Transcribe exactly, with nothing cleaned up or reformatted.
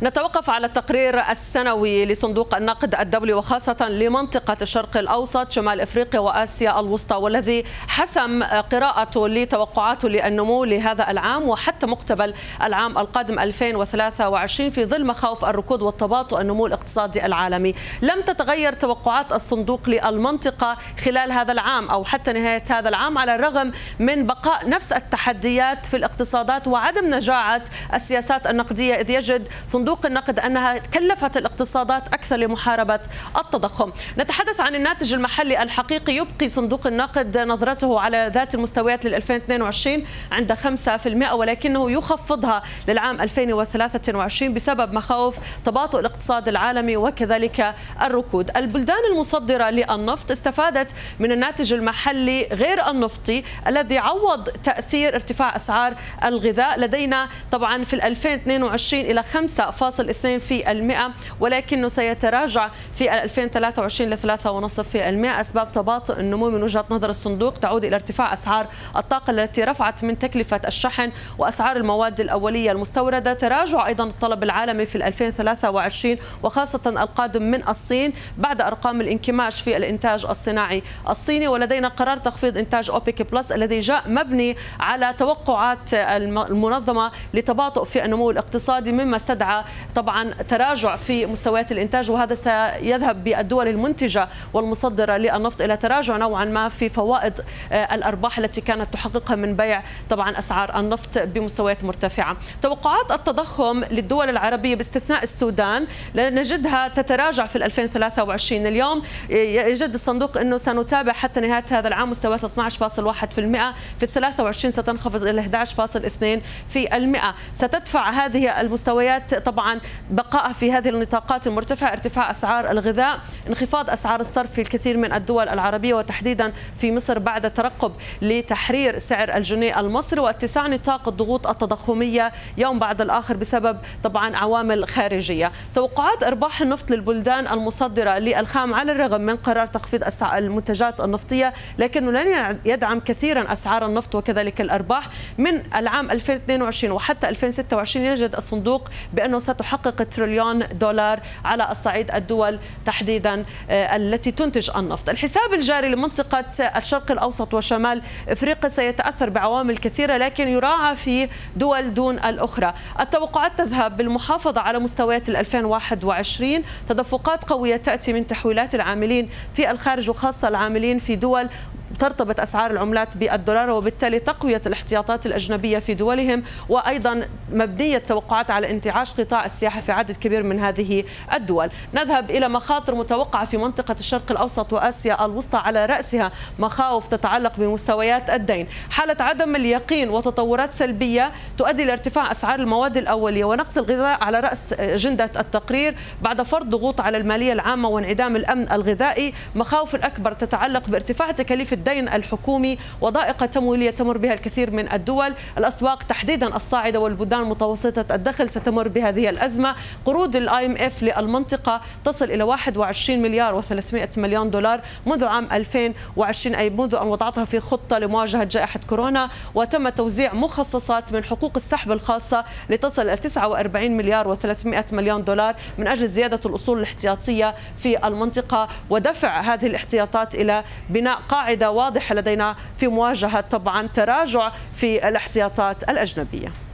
نتوقف على التقرير السنوي لصندوق النقد الدولي وخاصة لمنطقة الشرق الأوسط شمال إفريقيا وآسيا الوسطى، والذي حسم قراءته لتوقعاته للنمو لهذا العام وحتى مقتبل العام القادم ألفين وثلاثة وعشرين في ظل مخاوف الركود والتباطؤ النمو الاقتصادي العالمي. لم تتغير توقعات الصندوق للمنطقة خلال هذا العام أو حتى نهاية هذا العام، على الرغم من بقاء نفس التحديات في الاقتصادات وعدم نجاعة السياسات النقدية، إذ يجد صندوق النقد أنها كلفت الاقتصادات أكثر لمحاربة التضخم. نتحدث عن الناتج المحلي الحقيقي. يبقي صندوق النقد نظرته على ذات المستويات لل ألفين واثنين وعشرين عند خمسة بالمئة، ولكنه يخفضها للعام ألفين وثلاثة وعشرين بسبب مخاوف تباطؤ الاقتصاد العالمي وكذلك الركود. البلدان المصدرة للنفط استفادت من الناتج المحلي غير النفطي الذي عوض تأثير ارتفاع أسعار الغذاء. لدينا طبعا في ألفين واثنين وعشرين إلى خمسة فاصلة اثنين بالمئة، ولكنه سيتراجع في ألفين وثلاثة وعشرين ل ثلاثة فاصلة خمسة بالمئة أسباب تباطؤ النمو من وجهة نظر الصندوق تعود إلى ارتفاع أسعار الطاقة التي رفعت من تكلفة الشحن وأسعار المواد الأولية المستوردة، تراجع أيضا الطلب العالمي في ألفين وثلاثة وعشرين وخاصة القادم من الصين بعد أرقام الانكماش في الإنتاج الصناعي الصيني. ولدينا قرار تخفيض إنتاج أوبك بلس الذي جاء مبني على توقعات المنظمة لتباطؤ في النمو الاقتصادي، مما استدعى طبعا تراجع في مستويات الإنتاج، وهذا سيذهب بالدول المنتجة والمصدرة للنفط إلى تراجع نوعا ما في فوائد الأرباح التي كانت تحققها من بيع طبعا أسعار النفط بمستويات مرتفعة. توقعات التضخم للدول العربية باستثناء السودان نجدها تتراجع في ألفين وثلاثة وعشرين. اليوم يجد الصندوق أنه سنتابع حتى نهاية هذا العام مستويات اثني عشر فاصلة واحد بالمئة، في الثلاثة وعشرين ستنخفض إلى أحد عشر فاصلة اثنين بالمئة. ستدفع هذه المستويات طبعا بقائها في هذه النطاقات المرتفعة ارتفاع أسعار الغذاء، انخفاض أسعار الصرف في الكثير من الدول العربية وتحديدا في مصر بعد ترقب لتحرير سعر الجنيه المصري واتساع نطاق الضغوط التضخمية يوم بعد الآخر بسبب طبعا عوامل خارجية. توقعات أرباح النفط للبلدان المصدرة للخام على الرغم من قرار تخفيض المنتجات النفطية، لكنه لن يدعم كثيرا أسعار النفط وكذلك الأرباح. من العام ألفين واثنين وعشرين وحتى ألفين وستة وعشرين يجد الصندوق بأنه ستحقق تريليون دولار على الصعيد الدول تحديدا التي تنتج النفط. الحساب الجاري لمنطقة الشرق الأوسط وشمال إفريقيا سيتأثر بعوامل كثيرة، لكن يراعى في دول دون الأخرى. التوقعات تذهب بالمحافظة على مستويات ألفين وواحد وعشرين، تدفقات قوية تأتي من تحويلات العاملين في الخارج وخاصة العاملين في دول ترتبط أسعار العملات بالدولار، وبالتالي تقوية الاحتياطات الأجنبية في دولهم، وأيضا مبنية توقعات على انتعاش قطاع السياحة في عدد كبير من هذه الدول. نذهب إلى مخاطر متوقعة في منطقة الشرق الأوسط وآسيا الوسطى، على رأسها مخاوف تتعلق بمستويات الدين، حالة عدم اليقين وتطورات سلبية تؤدي لارتفاع أسعار المواد الأولية ونقص الغذاء على رأس أجندة التقرير بعد فرض ضغوط على المالية العامة وانعدام الأمن الغذائي. مخاوف الأكبر تتعلق بارتفاع تكاليف الدين الحكومي وضائقة تمويلية تمر بها الكثير من الدول. الأسواق تحديدا الصاعدة والبلدان متوسطة الدخل ستمر بهذه الأزمة. قروض الاي ام اف للمنطقة تصل إلى واحد وعشرين مليار وثلاثمئة مليون دولار منذ عام ألفين وعشرين، أي منذ أن وضعتها في خطة لمواجهة جائحة كورونا، وتم توزيع مخصصات من حقوق السحب الخاصة لتصل إلى تسعة وأربعين مليار وثلاثمئة مليون دولار من أجل زيادة الأصول الاحتياطية في المنطقة ودفع هذه الاحتياطات إلى بناء قاعدة واضحة لدينا في مواجهة طبعا تراجع في الاحتياطات الأجنبية.